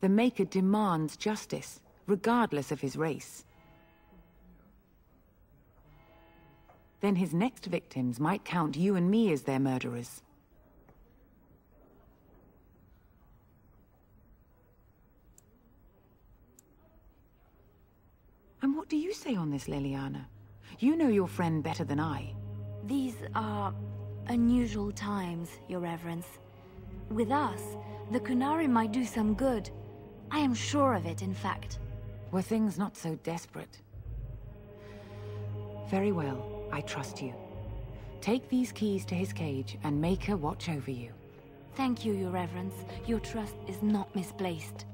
The Maker demands justice, regardless of his race. Then his next victims might count you and me as their murderers. And what do you say on this, Leliana? You know your friend better than I. These are unusual times, Your Reverence. With us, the Kunari might do some good. I am sure of it, in fact. Were things not so desperate? Very well, I trust you. Take these keys to his cage and make her watch over you. Thank you, Your Reverence. Your trust is not misplaced.